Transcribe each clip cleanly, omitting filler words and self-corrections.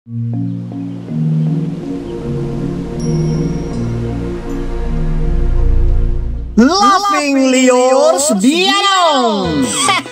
Laughing Leos Bianong!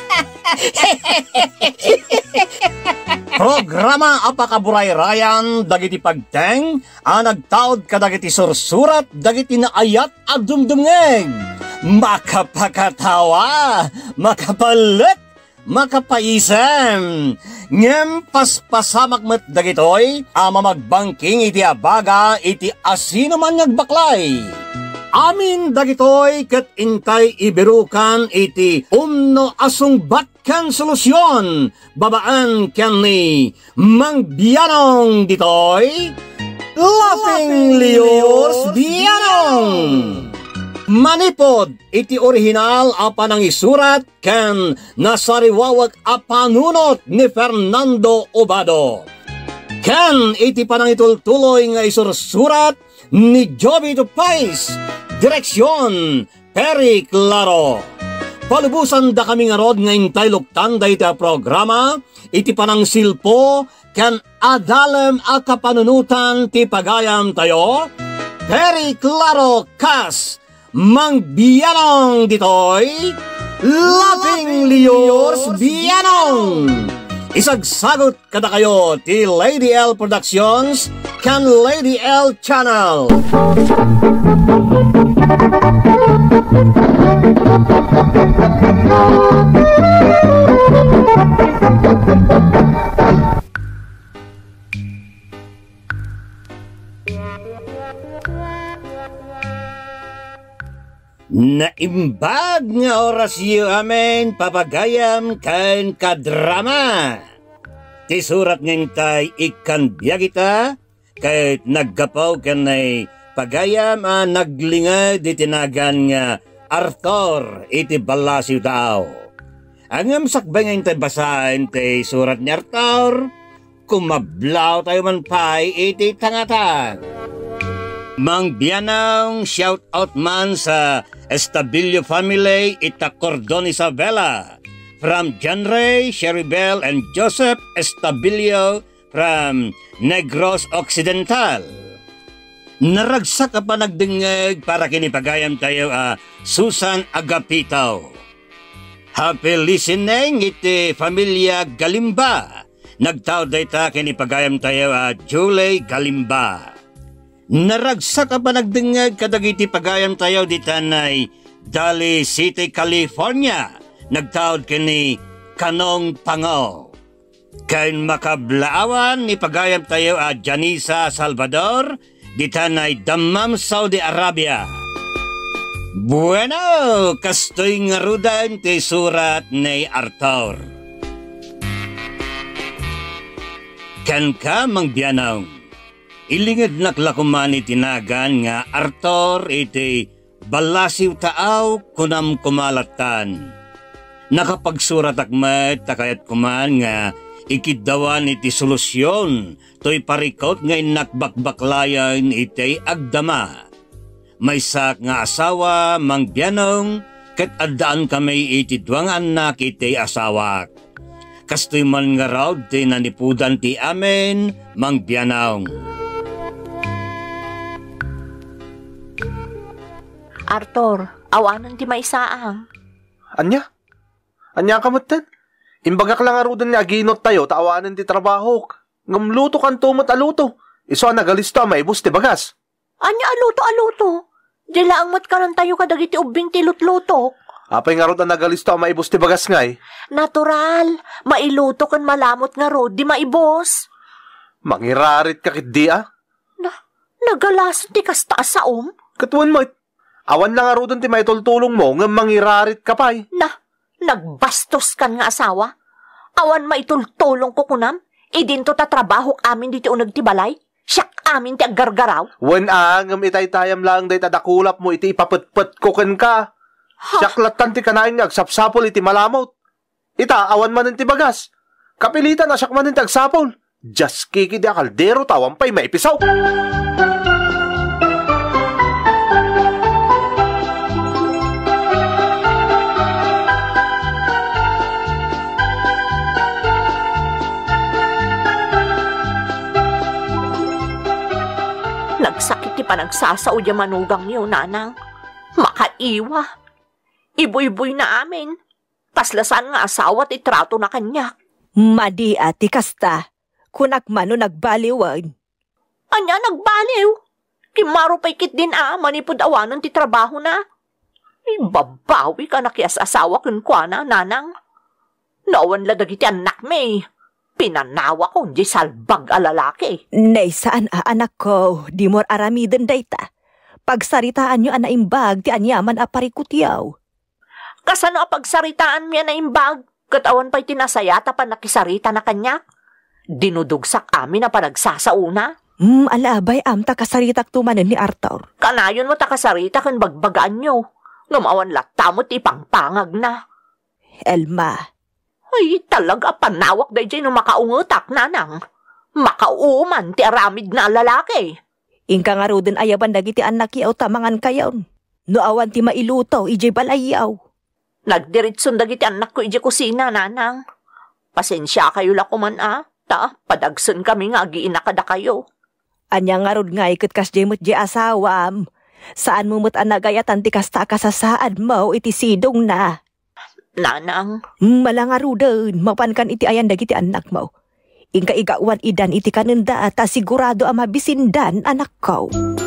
Programa apakaburay-rayan dagiti pagteng nagtaod kadagiti sursurat dagiti naayat at dumdumngeg. Makapakatawa, makapalit, makapaisem. Ngem paspasamak met dagitoy mamagbangking iti abaga iti asino man nagbaklay. Amin dagitoy ket intay ibirukan iti umno asungbat ken solusyon babaan ken ni Mang Bianong ditoy Laughing Leos Bianong. Manipod iti orihinal apan ang isurat ken nasariwawag apanunot ni Fernando Obado. Ken iti panangitultuloy nga isursurat ni Joby Tupais, direksyon Perry Claro. Palubusan da kami nga rod nga intay luktan da iti programa, iti panang silpo, ken adalem a kapanunutan ti pagayam tayo, Perry Claro kas, Mang Bianong ditoy, Laughing Leos Bianong. Isagsagot kada kayo ti Lady L Productions kan Lady L Channel. Naimbag nga orasyo amen papagayam kan kadrama. Ti surat ngintay ikan biyagita kahit naggapaw kanay pagayam naglingad itinagan nga Arthur iti balasiw tao. Ang sakbay ngintay basahin ti surat ni Arthur kumablaw tayo man pay iti tangatan. Mang Bianong shout out man sa Estabilio family ita Cordon Isabela. From John Ray, Sherry Bell, and Joseph Estabilio from Negros Occidental. Naragsak pa nagdingeg para kinipagayam tayo Susan Agapito. Happy listening iti Familia Galimba. Nagtao dayta kinipagayam tayo Julie Galimba. Naragsak pa nagdingeg kadagiti pagayam tayo ditanay Daly City, California. Nagtaod kini Kanong Pango. Kain makablaawan ni pagayam tayo Janisa Salvador, ditanay Dammam, Saudi Arabia. Bueno, kastoy nga rudan ti surat ni Arthur. Kan ka Mang Bianong, ilingid naklakuman itinagan nga Arthur iti balasiw taaw kunam kumalatan. Nakapagsurat akmet takayat kuman nga ikiddawan iti solusyon to'y parikot nga inakbakbaklayan iti agdama. May sak nga asawa Mang Bianong ket addaan kami iti duang anak iti asawak. Kastoy man nga raw ti nanipudan ti amen Mang Bianong. Arthur, awanan ti maisaang. Anya? Anya kamutan? Imbagak lang arudan nga ginot tayo, taawanan ti trabaho. Ngamluto kan tumot aluto. Iso nagalista maibus ti bagas. Anya aluto? Dila ang matkaran tayo kadagiti ubing ti lutluto. Apay nga rod ang nagalista maibus ti bagas ngay. Natural, mailuto kan malamot nga rod, di maibos. Mangirarit ka kit di Nagalasot ti kasta sa Katuan mo, awan lang arudan ti may tultulong mo nga mangirarit ka pay. Nagbastos kan nga asawa? Awan maitultulong ko kunam? Idinto ta trabaho amin dito unag ti balay? Siyak amin ti aggargaraw? Wen ngam itay-tayam lang day tadakulap mo iti ipapetpet ko ken ka. Siyak latan ti kanain nga agsapsapol iti malamot. Ita, awan man ti bagas. Kapilitan na siyak man ti agsapol. Just kiki di kaldero tawang pay maipisaw. Nagsakit ti panagsasao di manugang niyo, nanang. Makaiwa. Iboy-boy na amin. Kaslasan nga asawa ti trato na kanya. Madi ati kasta, kunakmano nagbaliwan. Anya nagbaliw. Kimaro pa'y kit din manipod awanan ti trabaho na. Babawi ka na kiyas asawa kun kwa na, nanang. Nawan la dagiti anak may. Pinanawa ko, di salbag alalaki. Nay, saan anak ko? Di mor aramiden dayta. Pagsaritaan nyo anaimbag, ti anyaman aparikutyaw. Kasano pagsaritaan miya na imbag? Katawan pa'y tinasayata pa nakisarita na kanya. Dinudugsak amin na panagsasauna. Alabay amta kasaritak tumanen ni Arthur. Kanayon mo takasarita kan bagbagaan nyo. Ngamawan latamot ipangpangag na. Elma. Ay, talaga panawak day dyan no makaungutak, nanang. Makauman ti aramid na lalaki. Ingka nga ro din ayaban dagiti anak yaw tamangan kayon. No awan ti mailuto, ijay balayaw. Nagdiritsun dagiti anak ko ijay kusina, nanang. Pasensya kayo lakuman padagsun kami nga agiina kada kayo. Anya nga rod nga ikot kas jay mo't jay asawam. Saan mo mo't anagayatan ti kasta kasasaad mo iti sidong na. Nanang. Malangarudan, mapankan iti ayan dagiti anak mo. Ingka igawan idan iti kanenda at sigurado ang mabisindan anak ko.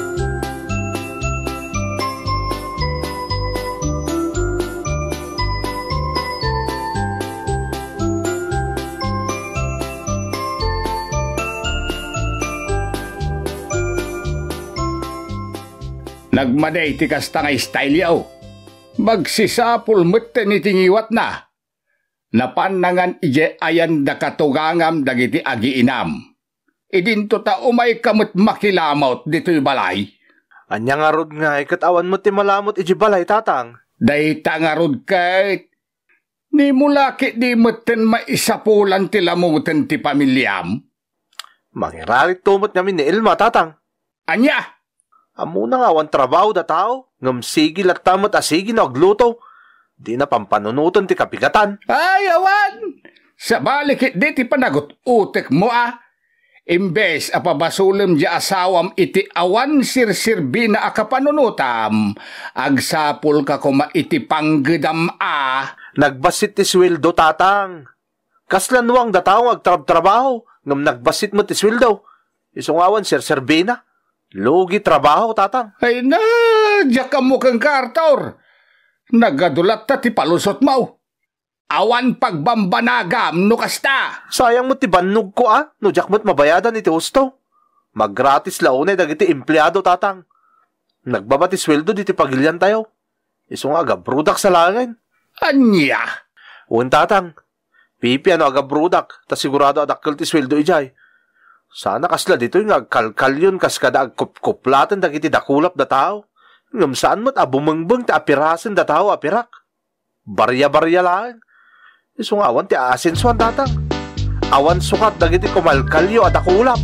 Nagmaday ti kasta nga style yaw. Magsisapul meten iti ngiwat na. Napanangan ije ayan da katugangam dagiti agiinam. Idinto ta umay kamot makilamot dito'y balay. Anya nga rod nga, ikatawan mo ti malamot iji balay, tatang. Dayta nga rod kahit. Ni mulaki di meten maisapulan ti lamutan ti pamilyam. Mangirarit tumot namin ni Elma, tatang. Anya? Amo na nga awan trabaho da tao. Ngam sigil at tamot asigi na agluto. Di na pampanunutan ti kapigatan. Ay, awan! Sa balikit di ti panagot utek mo Imbes apabasulim di asawam iti awan sirsirbi na akapanunutam. Agsapul ka kuma iti panggedam Nagbasit ti sweldo, tatang. Kaslanwang da tao agtrab-trabaho. Ngam nagbasit mo ti sweldo. Isungawan sirsirbi na. Lugi trabaho, tatang. Ay na, diyak ka mo kang kartor. Nagadulat ta ti palusot mo. Awan pagbambanagam no kasta. Sayang mo ti bannog ko no diyak mo't mabayadan iti husto. Maggratis launay dagiti empleyado, tatang. Nagbabati sweldo diti pagilyan tayo. Isong agabrudak sa langin. Anya? Uwan, tatang. Pipi agabrudak, ta sigurado adakkel ti sweldo ijay. Sana kasla dito yung agkalkal yun kas kada agkuplatan dagiti dakulap da tao. Ngam saan mo't abumangbang ti apirasin da tao apirak. Barya-barya lang. Isong awan ti asinsuan, tatang. Awan sukat dagiti kumalkalyo at dakulap.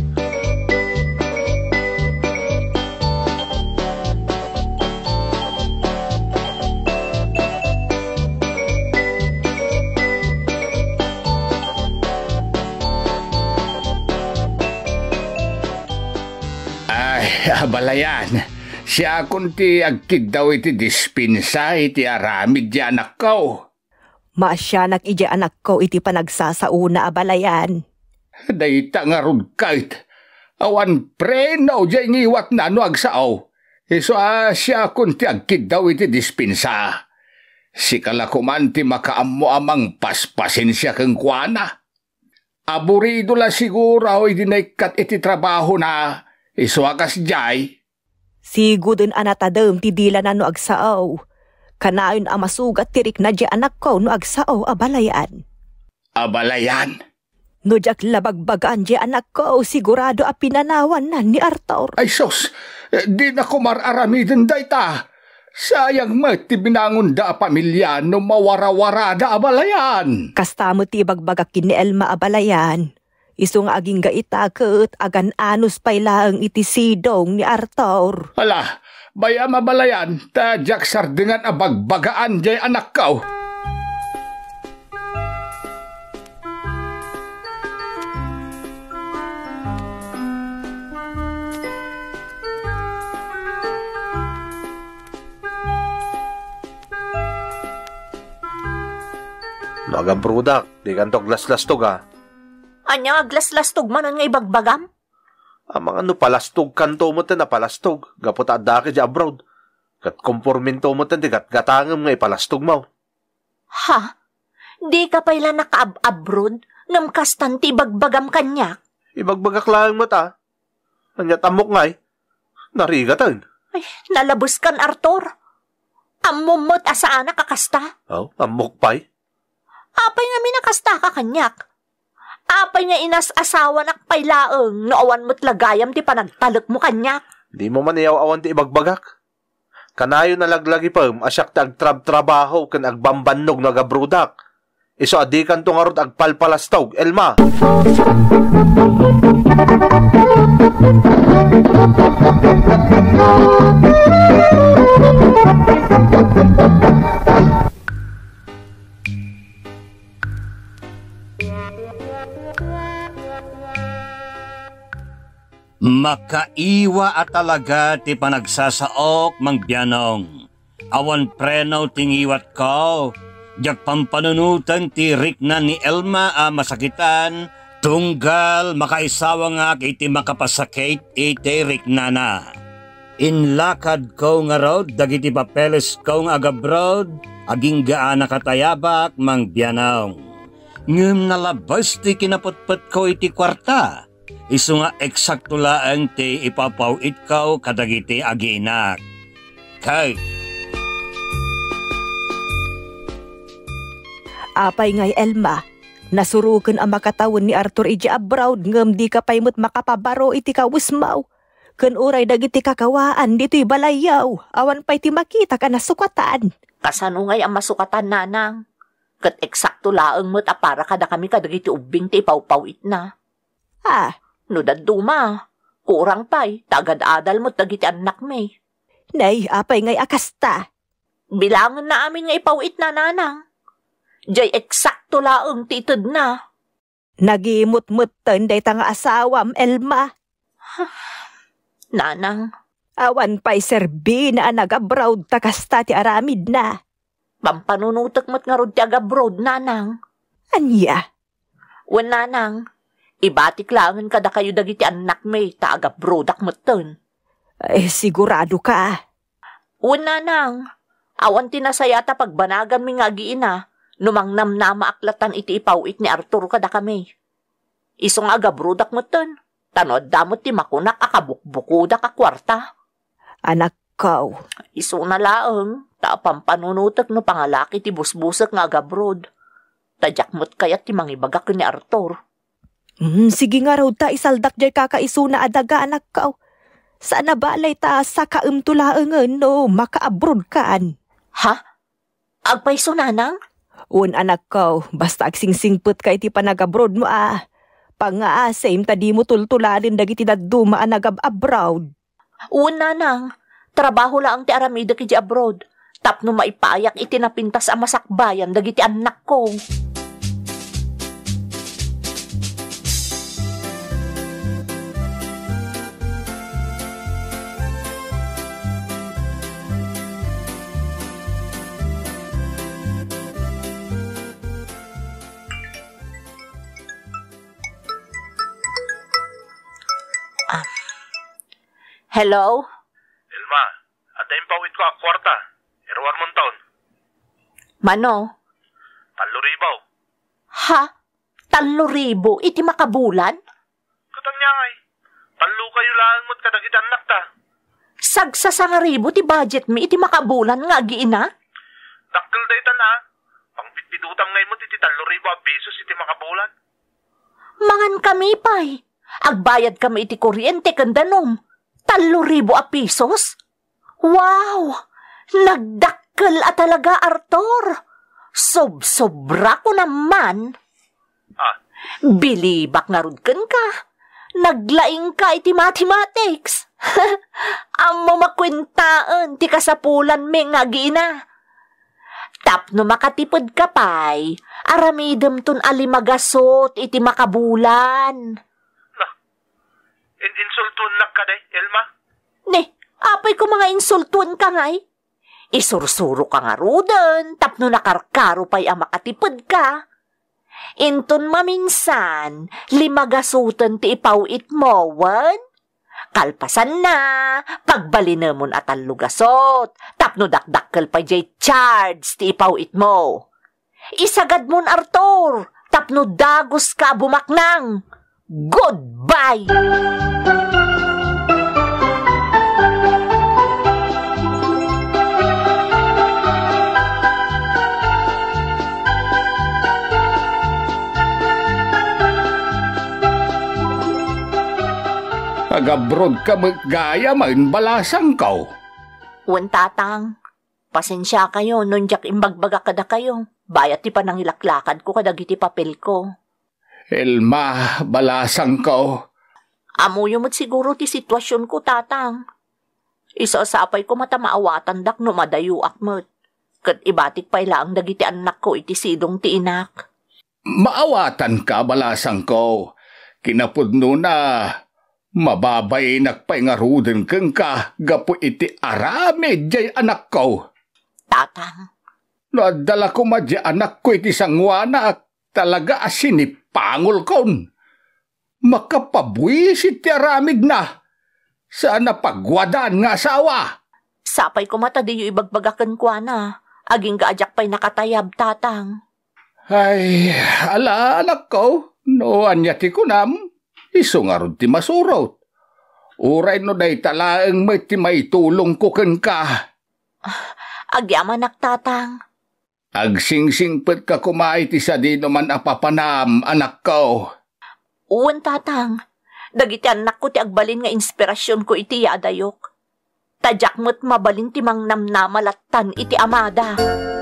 Balayan, siya kunti agkid daw iti dispinsa iti aramid di anak ko. Maasyanak iti anak ko iti panagsasauna balayan. Dayta nga rod kahit. Awan preno di ngiwat na no agsao. Iso siya kunti agkid daw iti dispinsa. Si kalakuman ti makaammo amang paspasin siya kang kuana. Aburido la siguro iti naikat iti trabaho na. Iswakas jay. Sigudon anatadem ti dila na no agsaaw. Kanayon masugat tirik na di anak ko no agsaaw abalayan. Abalayan? No jak labagbagaan di anak ko sigurado pinanawan na ni Arthur. Ay sos, di na ko mararamidin dayta. Sayang mo ti binangon da pamilya no mawara-wara da abalayan. Kastamo ti bagbagakin ni Elma abalayan. Iso nga aging gaitakot, agan anus pay lang iti sidong ni Arthur. Hala, baya mabalayan, tadyak sardingan abagbagaan jay anak ko. agabrudak, di kanto glas-lastog ha. Anya aglas-lastog manon nga ibagbagam? Ang mga palastog kanto mo na palastog, gapot adake di abroad. Kat komporminto mo di gatangam nga ipalastog mo. Ha? Di ka pala naka-abroad ngam kastan ti bagbagam kanyak? Ibagbagak lang mo ta. Anya tamok nga narigatan. Ay, nalabos kan, Arthur. Amumot asaan kakasta? Oh, amok pa'y. Apay nga minakasta ka kanyak. Apay nga inas asawa nakpay laeng noawan mo't lagayam ti panagtalok mo kanyak. Di mo man iaw-awan ti ibagbagak. Kanayo nalaglagi pa asyak ti agtrab-trabaho kan agbambannog nagabrudak. Iso adikan to nga rod agpalpalastog, Elma. Makaiwa at talaga ti panagsasaok mangbyanong. Awan prenaw tingiwat ko. Jak pampanunutan ti rikna ni Elma a masakitan. Tunggal makaisawa nga iti makapasakit iti rikna na. Inlakad ko nga rod dagiti papeles ko nga agabrod. Aging gaan nakatayabak mangbyanong. Ngem nalabas ti kinaputput ko iti kwarta. Isu nga eksakto laang ti ipapawit ko kadagiti aginak. Kay. Apay ngay Elma, nasurukan ang makatawon ni Arthur iti abroad ngem di ka paymot makapabaro iti kawusmaw. Ken uray dagiti kakawaan dito'y balayaw, awan pa'y ti makita ka nasukatan. Kasano ngay ang masukatan, nanang? Kat eksakto laang mo't apara kada kami kadagiti ubing ti ipawpawit na. Ah, no daduma, kurang pa'y, tagad-adal mo't dagiti anak may. nay, apay ngay akasta. Bilangan na amin nga ipawit na, nanang. Diyay eksakto laang titid na. Nagimut-mutten day tanga asawam, Elma. Nanang, Awan pa'y serbi na nag-abroad takasta ti aramid na. pampanunutak mo't nga rod ti agabroad, nanang. Anya? Wen, nanang, ibatik langan kada kayo dagiti anak may ta agabrodak mo't ton. Sigurado ka. Wen, nanang, awan tinasayata pagbanagan mi nga giina, numangnam na maaklatan iti ipawit ni Arthur kada kami. Isong agabrodak mo't ton, tanod damot ti makunak akabukbukudak a kwarta. Anak ko. Iso na laeng, ta pampanunutak no pangalaki ti busbusak nga agabrod. Tadyak mo't kayat ti mangibagak ni Arthur. Sige nga raw ta isaldak jay kakaiso na adaga anak ko. Sana balay ta sa kaimtulaangan no makaabroad kaan. Ha? Agpaiso, nanang? Un anak ko, basta agsingsingput ka iti panagabroad mo Pang-aasame ta di mo tultuladin dagiti daduma nagab-abroad. Un, nanang, trabaho lang ti aramida kiti abroad. Tapno maipayak iti napintas a masakbayan dagiti anak ko. Hello? Elma, adayin pawit ko ang kwarta. Irwan mong taon. Mano? 3,000. Ha? 3,000 iti makabulan? Katanya ngay. 3 kayo lang mo't kadagit anak ta. Sagsa 1,000 ti budget mi iti makabulan nga giina? Dakkel day ta na. Pangpitpidutang ngay mo't iti 3,000 pesos iti makabulan. Mangan kami pa'y. Agbayad kami iti kuryente kandanom. 3,000 pesos? Wow! Nagdakkel talaga, Arthur. Sobra ko naman. Bilibak nga rudkan ka. Naglaing ka iti mathematics. Amo makwintaan ti kasapulan may nga gina. Tapno makatipod ka pa'y, aramidem ton alimagasot iti makabulan. Insultun lang ka day, Elma? Ne, apay ko mga insultun ka ngay. Isursuro ka nga rudan, tapno nakarkaro pa'y ang makatipod ka. Intun maminsan, 5 gasutan ti ipawit mo, wan? Kalpasan na, pagbalinamon at ang lugasot, tapno dakdakkel pa jay charge ti ipawit mo. Isagad mon Arthur, tapno dagos ka bumaknang. Goodbye! Agabrod ka magaya, main balasang kaw. Wan tatang, pasensya kayo, nun jak imbagbaga kada kayo. Bayat ti panangilaklakan ko kadagiti papel ko. Elma, balasang kaw. Amuyo mo't siguro ti sitwasyon ko, tatang. Isasapay ko matamaawatan dak no madayuak mo't. Kat ibatik pa ilaang dagiti anak ko iti sidong ti inak. Maawatan ka, balasang kaw. Kinapudno na. Mababay nakpaingaruden keng ka, gapo iti aramid jay anak ko. Tatang. Nadala ko madya anak ko iti sangwana at talaga asinipangol kon. Makapabwisit ti aramid na. Sana pagwadan nga asawa. Sapay ko mata di yu ibagbagakan kwa na. Aging gaajak pa'y nakatayab, tatang. Ay, ala anak ko, no anyati ko nam. Iso nga ron ti masurot. Uray no day talaang may ti may tulong ko ken ka. Agyaman tatang. Agsingsingpet ka kumay ti sa di naman apapanam, anak ko. Uwan tatang. Dagiti anak ko ti agbalin nga inspirasyon ko iti yadayok. Tadyak mo't mabalin ti mangnamnamalatan iti amada.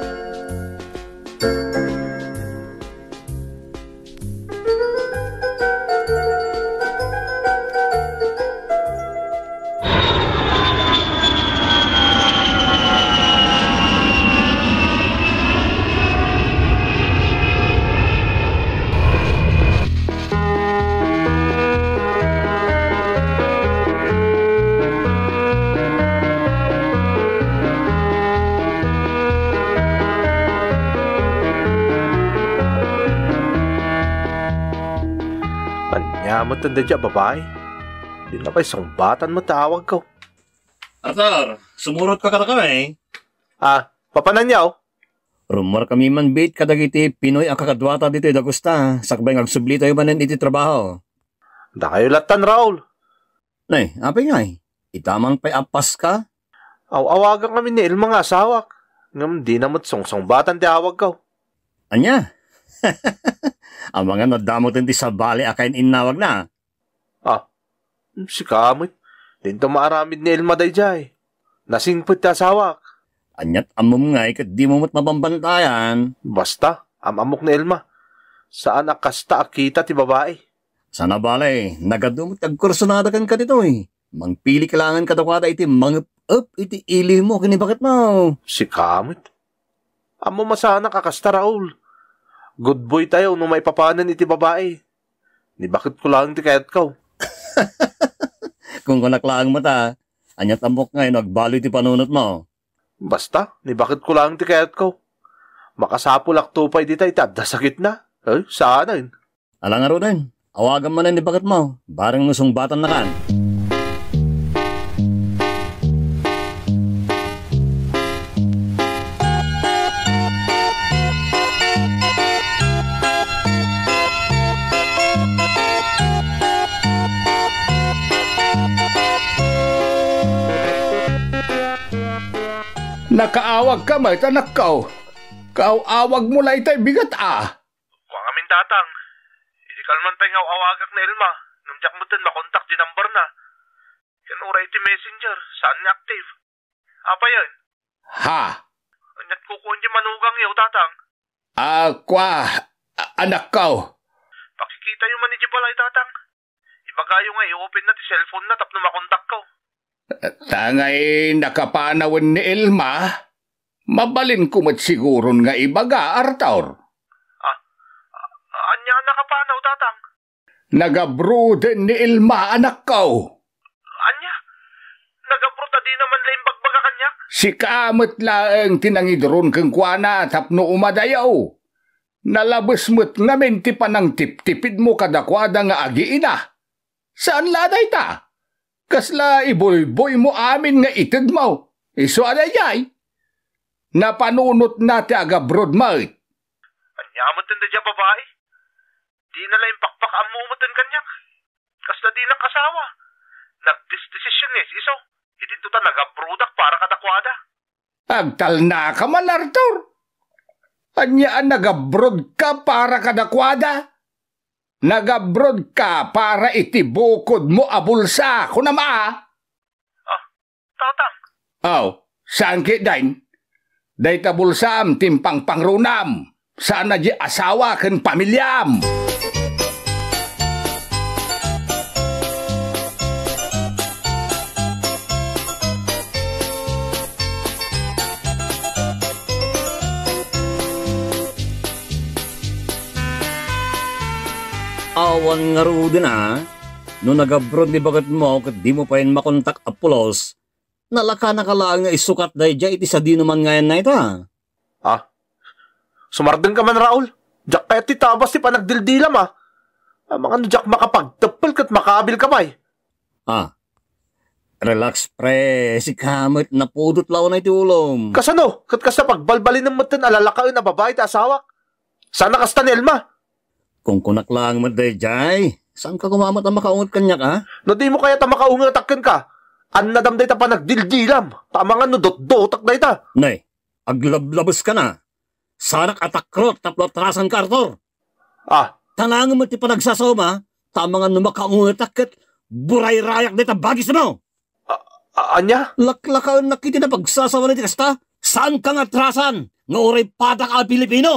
Yaman tanda dyan, babae. Di na pa'y sangbatan mo tawag ko. Arthur, sumurot ka kami. Papananyaw? Rumor kami man bait kadagiti Pinoy ang kakadwata dito dagusta. Sakbay ngagsubli tayo manan iti trabaho. Da kayo latan, Raul. Nay, apay nga itamang pa'y apas ka? Awagan kami ni Ilma nga asawak. Ngam di na mo't songsongbatan ti awag ko. Anya? Ang mga nadamot hindi sa bali akain inawag na. Si kamit. Dinto maaramid ni Ilma day jay. Nasingpit ti asawak. Anyat amom nga ikat di mo mo't mabambantayan. Basta, amok ni Ilma. Saan akasta akita ti babae? Sana balay, nagadumot agkursunada kan ka dito Mangpili kailangan kadakwada iti mangup iti ili mo kinibakit mo. Si kamit. Amo masana kakasta, Raul. Good boy tayo nung may papanan iti babae. Ni bakit ko lang ti kayat ko? Kung kunaklaan mo ta, anyat amok nga nagbalo iti panunot mo. Basta, ni bakit ko lang ti kayat ko? Makasapulak tupay di tayo tada sakit na. Sana yun. Alang nga rin, awagan mo na ni bakit mo. Barang nusong batan na kan. Nakaawag ka may tanak ko. Kaawag mo lang itay bigat Kung amin tatang, hindi kalman tayo nga awagak na Ilma. Namjak mo din makontak di number na. Yan uray iti messenger, saan niya active? Apa yan? Ha? Anyat kukuhan di manugang yaw tatang. Anak ko. Pakikita yung man iti balay tatang. Ibagayo nga i-open na ti cellphone na tapno makontak ko. Tangay nakapanawan ni Ilma, mabalin ko mat siguron nga ibaga, Arthur. Anya nakapanaw, tatang? Nagabruden ni Ilma, anak ko. Anya? Nagabruta di naman lang bagbaga kanya? Si kamot laeng tinangidron keng kuana tapno umadayaw. Nalabas mo't ngamin ti panang tip-tipid mo kadakwada nga agiina. Saan laday ta? Kasla iboy-boy mo amin nga itid mo. Iso adayay. Napanunot na ti aga-broad mait. Anyaman din da dyan babae. Di na lang pakpak amumutan kanyak. Kasla di nakasawa. Nagdesisyon iso. Idinto ta nagabrudak para kadakwada. Agtal na ka man, Arthur. Anyaan nag-abroad ka para kadakwada? Nag-abroad ka para itibukod mo abulsa ko na maa? Tatang. Saan kidain? Day tabulsam timpang pangrunam. Saan na di asawa ken pamilyam? Awan nga rudi na, no nag-abroad ni bagat mo kat di mo pa yun makontak Apolos, nalaka na ka lang nga isukat dahi dya iti sa di naman ngayon na ita. Sumardan ka man, Raul. Diyak kaya ti tabas ti panagdildilam mga no diyak makapagtapal kat makabil ka pa'y. Relax pre, si Kamit na pudot lao na iti ulom. Kasano? Kat kasa pagbalbalin ng matan alalakain na babae ti asawak. Sana kasta ni Elma. Kung kunak lang mo dahi jay, saan ka kumamat ang makaungot kanyak No di mo kaya ta makaungatakken ka. An nadam day ta panagdildilam. Tama nga no dot-dotak day ta. Nay, aglablabas ka na. Sanak atakrot taplo trasan ka, Arthur. Tanangan mo ti panagsasoma, tama nga no makaungot ket buray-rayak day ta bagis mo. Anya? Laklakaon na kiti na pagsasawa na ti kasta. Saan ka nga trasan? Nga oray patak al Pilipino.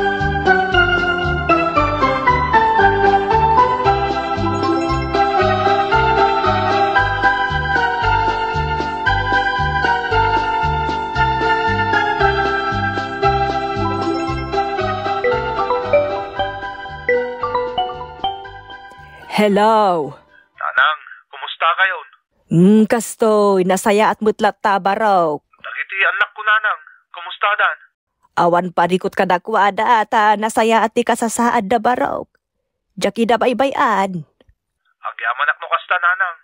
Hello. Tanang, kumusta kayo? Kastoy, nasaya at mutlat tabaraw. Dagiti anak ko, nanang. Kumusta dan? Awan parikot kadakwada at nasaya at ikasasaad da baraw. Jaki da baybayan. Agyamanak no kasta, nanang.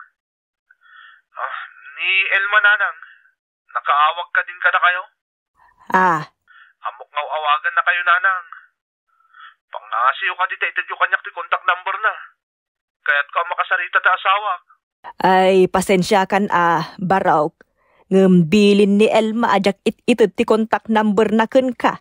Ni Elma, nanang. Nakaawag ka din kada kayo? Amok nga awagan na kayo, nanang. Pangasiyo ka dito, itid yung kanyak ti contact number na. Kaya't ka makasarita ta asawa. Ay, pasensya kan baraw. Ngambilin ni Elma ajak itid ti contact number na kun ka.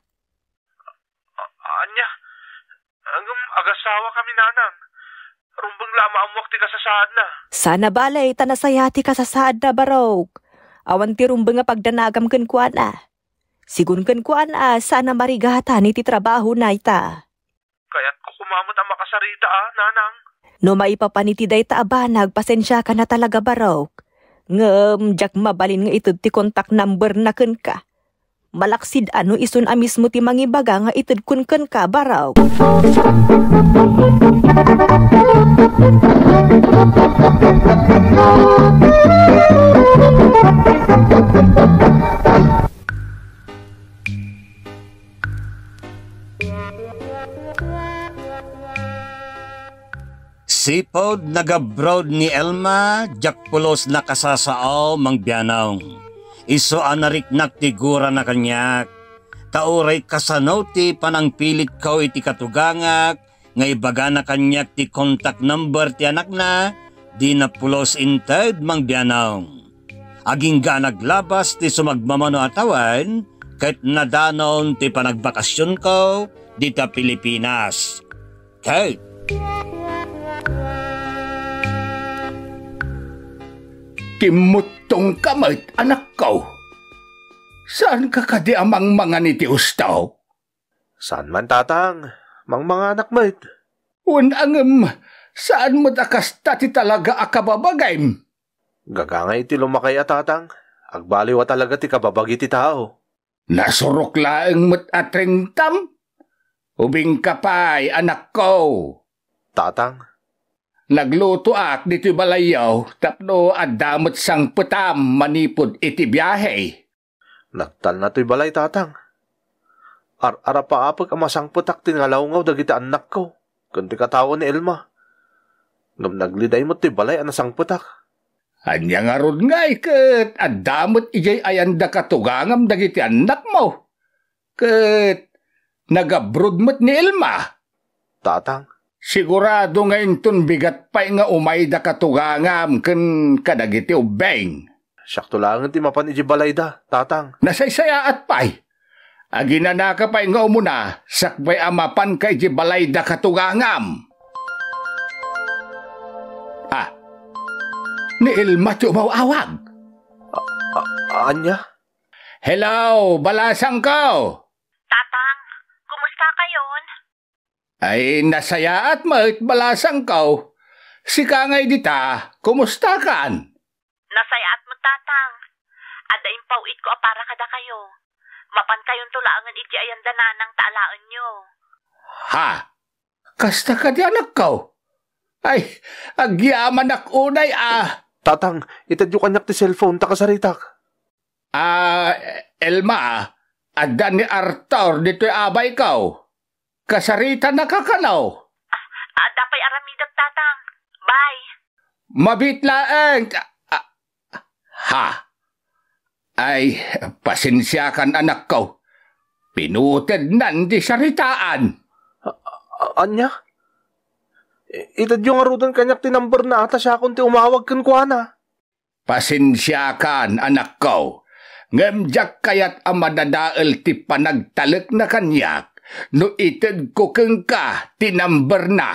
Anya? Hanggang agasawa kami, nanang. Rumbang lama amwak ti kasasaad na. Sana balay, tanasaya ti kasasaad na baraw. Awan ti rumbang nga pagdanagam kun kuan Sigun kun kuan sana marigata ni ti trabaho na ita. Kaya't ko kumamot ang makasarita nanang. No maipapanitiday ta abanag, pasensya ka na talaga baraw. Ngem, jak mabalin nga itid ti contact number na kun ka. Malaksid isun amis mo ti mangibaga nga itid kun ka baraw. Sipod nag-abroad ni Elma, jakpulos na kasasao mang biyanong. Iso anariknak tigura na kanyak. Tauray kasanaw ti panangpilit ko iti katugangak, nga ibaga na kanyak ti contact number ti anak na, di na pulos inted mang biyanong. Aging ga naglabas ti sumagmamano atawan, kahit nadanon ti panagbakasyon ko, di ta Pilipinas. Kahit Kimutong kamay, anak ko. Saan ka kadi amang mga niti ustaw? Saan man, tatang? Mang mga anak mo saan mo dakas tati talaga akababagaym? Gagangay ti lumakay tatang. Agbaliwa talaga ti kababagi ti tao. Nasurok laeng mo't atrentam? Ubing kapay, anak ko. Tatang? Nagluto dito balayaw, tapno adamot sang putam manipod iti biyahe. Nagtal na to'y balay, tatang. Ara pa apag amasang putak tingalawngaw dagiti anak ko. Kunti katawa ni Elma. Ngam nagliday mo ti balay anasang putak. Anya nga rod nga ikat, at damot ijay ayanda katugangam dagiti anak mo. Kat, nagabrod mo't ni Elma. Tatang, Sigurado ngayon ton bigat pa nga umay da katugangam ken kadagiti ubeng. sakto lang ti mapan iji balay da, tatang. Nasaysaya at pay. Agina ka pa'y nga umuna, sakbay amapan kay iji balay da katugangam. Ni Elma ti umawawag. Anya? Hello, balasang ko. Tatang, kumusta kayon? Ay, nasaya at mait balasang ko. Si Kangay dita, kumusta kan? Nasayaat mo, tatang. Adaing pauit ko para kada kayo. Mapan kayon tulaangan iti ayan dananang taalaan nyo. Ha? Kasta ka di anak ko? Ay, agyaman ak unay Tatang, itadyo kanyak ti cellphone ta kasaritak. Elma, adda ni Arthur dito'y abay ko. Kasarita na kakanaw. Dapay aramidag, tatang. Bye. Mabitlaeng. Ha? Ay, pasensya kan anak ko. Pinuted nan di saritaan. Anya? Itadyo nga rudan kanyak ti number na ata siya kung ti umawag kan kuha na. Pasensya kan anak ko. Ngamjak kayat ang madadaal ti panagtalek na kanyak. No ited ko keng ka ti number na.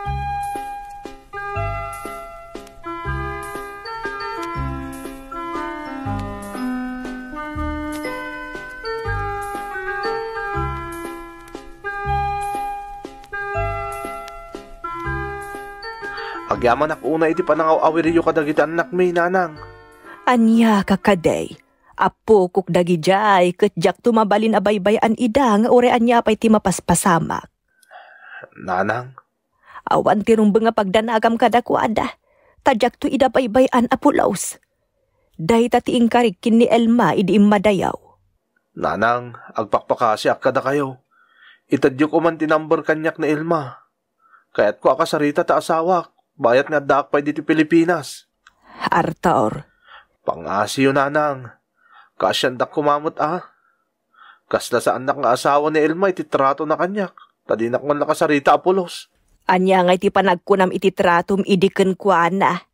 Agyaman ak una iti panangaw-awiriyo kadagiti anak may nanang. Anya kakaday. Apo kuk dagi jay ketjak tumabalin abaybayan ida nga ore anya pay ti mapaspasamak. Nanang? Awan tirong nga pagdanagam kadakwada. Tadyak tu ida baybayan apulaos. Dahi tati ingkarikin ni Elma idi immadayaw. Nanang, agpakpakasi ak kada kayo. Itadyo ko man ti number kanyak ni Elma. Kaya't ko akasarita ta asawak. Bayat nga dak pay diti Pilipinas. Arthur. Pangasiyo, nanang. Kasyandak kumamot Kasla sa anak nga asawa ni Elma ititrato na kanyak. Tadinak man nakasarita apulos. Anya nga iti panagkunam iti tratum idiken kuana.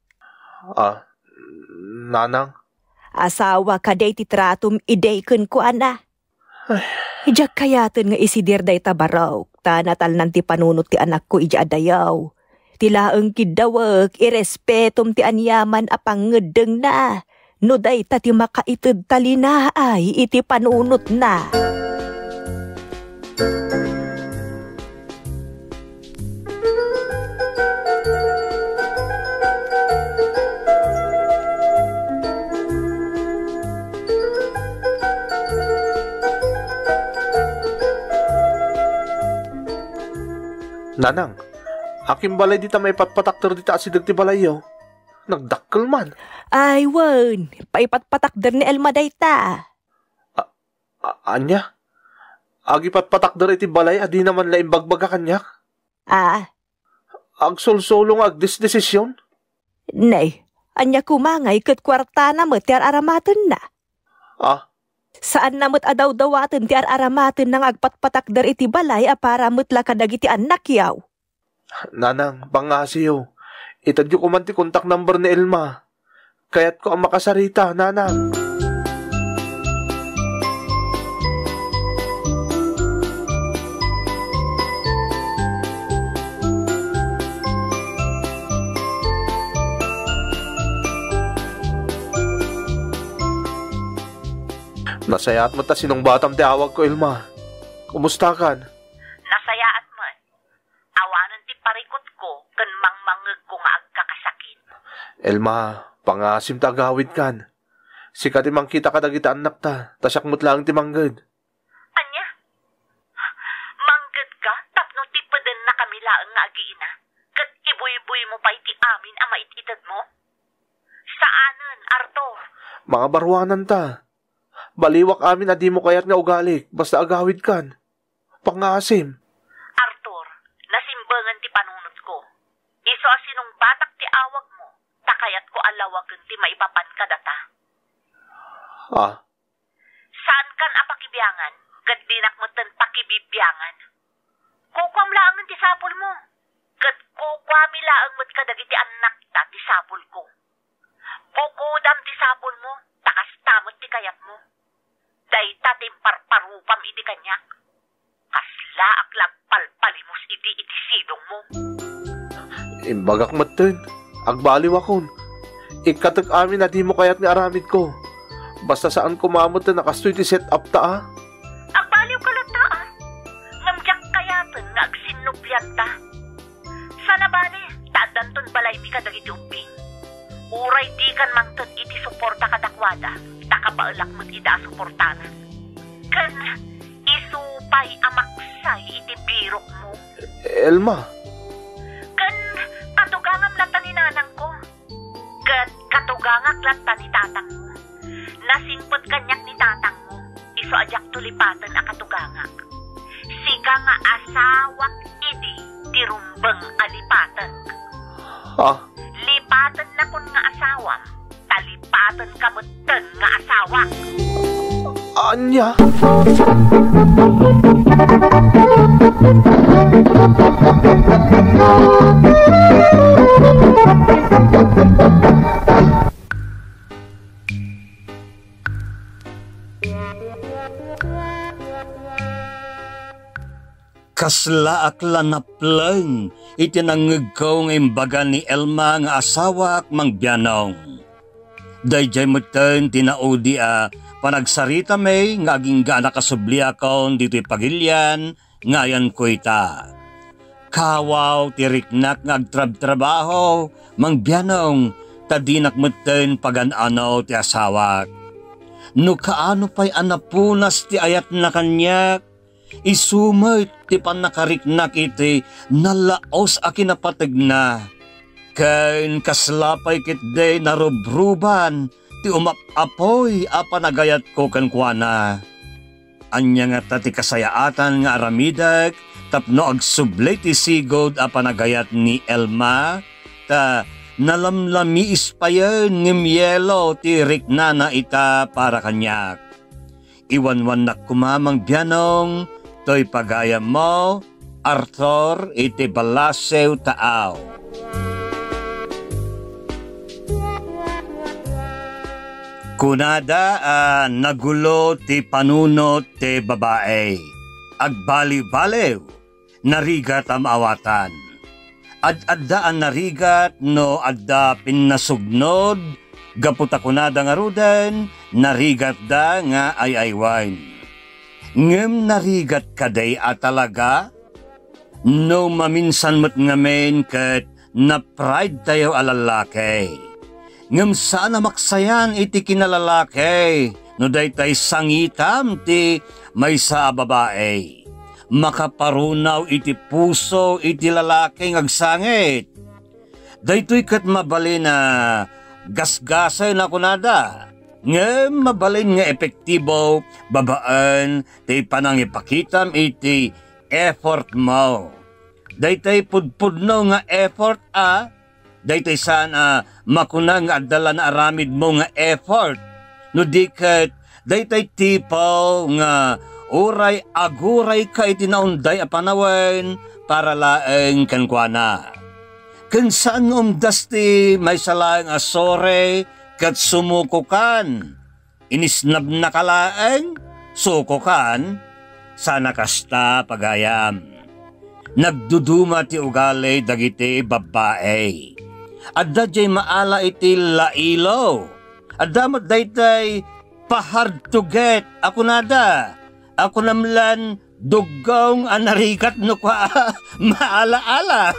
Nanang? Asawa kaday ti tratum idayken kuana. Ijak kayaten nga isidir day tabaraw. Tanatal nanti panunot ti anak ko ija adayaw. Tilaeng kidawag irespetom ti anyaman apang ngedeng na. No day tati makaited talina ay iti panunot na. Nanang, aking balay dita may patpatakter dita asidag ti balayo. Nagdakkel man. Ay, wan. Paipatpatakder ni Elma dayta. Anya? Agi patpatakder iti balay adi naman laing bagbaga kanyak? Agsulsulong agdesisyon? Nay, anya kumangay kat kwarta na mo tiar aramaten na. Saan namot adaw-dawaten ti aramaten nang agpatpatakder iti balay para mutla kadag iti anak yaw. Nanang, pangasiyo. Itadyo ko man ti kontak number ni Elma. Kaya't ko ang makasarita, nanang. Nasayaat mo ta sinong batam ti awag ko, Elma. Kumusta kan? Nasayaat man. Awanan ti parikot ko ken mangmangeg ko nga agkakasakit. Elma, pangasim ta agawid kan. Sikat imang kita kadagita anak ta, tasyak mo't lang ti mangged. Anya? Mangged ka? Tapno ti paden na kami laeng nga agiina? Kat ibuy-buy mo pa iti amin ang maititad mo? Saanen, Arthur? Mga barwanan ta. Baliwak amin adi mo kayat nga ugalik, basta agawid kan. Pangasim. Arthur, nasimbangan ti panunod ko. Iso asinong batak ti awag mo, takayat ko alawagan ti maipapan ka data. Saan kan apakibiyangan, kat dinak mo tan pakibibiyangan? Kukwam laang ng ti sapol mo, kat kukwami laang mo't kadagiti anak ta ti sapol ko. Kukudam ti sapol mo, takas tamot ti kayat mo. Dayta timparparupam iti kanyak. Kasla aklag palpalimos iti sidong mo. Imbagak matin, agbaliw akon. Ikatag amin na di mo kayat ni aramid ko. Basta saan kumamot na nakastoy ti set up ta. Agbaliw ka lang ta Ngamjak kayatan nga agsinubyan ta. Sana ba ni, tadanton balay di ka dagiti umping. Uray di kan mangtod iti suporta kadakwada, takapaalak mo't ita suportana. Kan isupay amaksay iti birok mo. Elma. Kan katugangam lata ni nanang ko. Kan katugangak lata ni tatang mo. Nasingpot kanyak ni tatang mo. Iso ajak tulipatan a katugangak. Sika nga asawak idi tirumbeng alipatan. Lipatan na kun nga asawa, talipatan kamutan nga asawa. Anya? Kasla akla na pleng, itinangagaw ng imbaga ni Elma nga asawa ak mangbyanong. Dayjay muten tinaudi panagsarita may nga aging nakasubli akon dito'y pagilyan, ngayan ko ita. Kawaw tiriknak nga agtrab-trabaho, mangbyanong, tadinak muten pagan-ano ti asawak. No kaano pa'y anapunas ti ayat na kanyak, isumay ti panakariknak iti nalaos a kinapatag na. Kain kaslapay kitday narubruban ti umapapoy a panagayat ko kankwana. Anya nga tati kasayaatan nga aramidak tapno agsublay ti sigod a panagayat ni Elma ta nalamlami ispayan ng yelo ti riknana ita para kanyak. Iwanwan na kumamang biyanong to'y pagayam mo, Arthur iti Balasew Taaw. Kunada nagulo ti panunot ti babae. Agbaliw-baliw, narigat am awatan. Ad-addaan narigat no adda pinnasugnod, gaputa kunada nga ruden, narigat da nga ay-aywain. Ngem narigat kaday talaga, no maminsan mo't ngamen kat na pride tayo alalaki. Ngem sana maksayan iti kinalalaki, no daytay sangitam ti may sa babae. Makaparunaw iti puso iti lalaking agsangit. Daytoy kat mabalin na gasgasay na kunada. Ngem mabalin nga epektibo babaan ti panangipakitam iti effort mo. Daytay pudpudno nga effort daytay sana makunang nga adala na aramid mo nga effort. No diket daytay tipo nga uray aguray ka itinaunday a panawen para laeng kankwana. Ken saan umdas ti may salayang asore kat sumukukan. Inisnab na kalaeng sukukan sana kasta pagayam. Nagduduma ti ugali dagiti babae. Adda jay maala iti lailo. Adda mo daytay pa-hard to get. Ako nada. Ako namlan dugong anarikat no kwa maala-ala.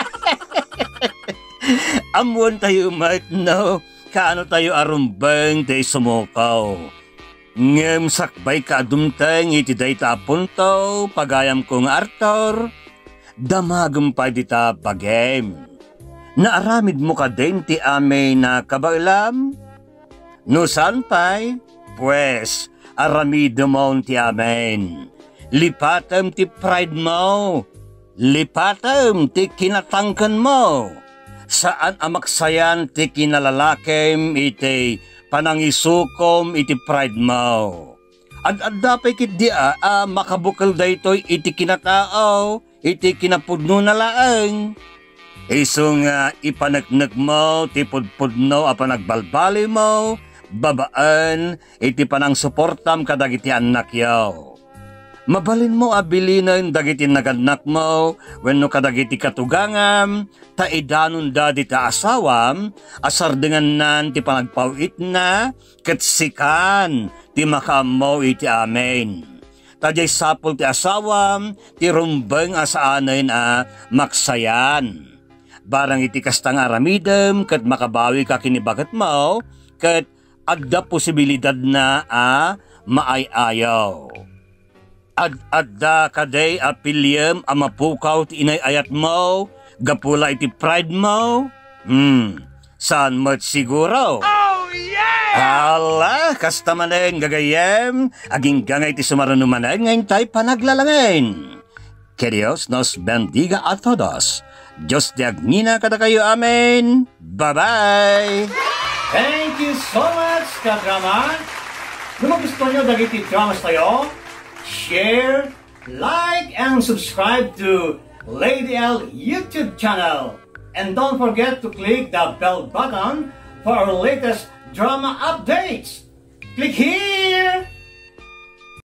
Amuan tayo mat no. Kaano tayo arumbang tayo sumukaw. Ngem sakbay ka adumteng iti dayta apunto pagayam kong Arthur. Damagam pa dita pagem. Naaramid mo ka din ti ame na kabailam? No saan pa'y? Pues, aramido mo ti amen. lipatem ti pride mo, lipatem ti kinatangkan mo. Saan amaksayan ti kinalalakem iti panangisukom iti pride mo. Ad-adda pa ikit di makabukal daytoy iti kinatao, iti kinapudno na laeng. Iso nga ipanagnag mo, ti pudpudno panagbalbali mo, babaan, iti panang suportam kadagiti anak yaw. Mabalin mo abilinan dagiti naganak mo, wenno kadagiti katugangam, taidanon dadi ta asawam, asardengan nan ti panagpawit na, katsikan, ti makamo iti amen. Tajay sapol ti asawam, ti rumbeng asaanen maksayan. Barang iti kastang aramidem, kat makabawi ka kinibagat mo, kat adda posibilidad na maayaw. Adda kaday pilyem mapukaw ti inayayat mo, gapula iti pride mo? Saan mo't siguro? Oh, yeah! Hala, kasta maneng gagayem, aging gangay ti sumarano maneng, ngayon tayo panaglalangin. Que Dios nos bendiga a todos. Diyos diagnina kada kayo, amen. Bye-bye! Thank you so much, ka-drama. Kung gusto nyo dagiti dramas tayo, share, like, and subscribe to Lady L YouTube channel. And don't forget to click the bell button for our latest drama updates. Click here!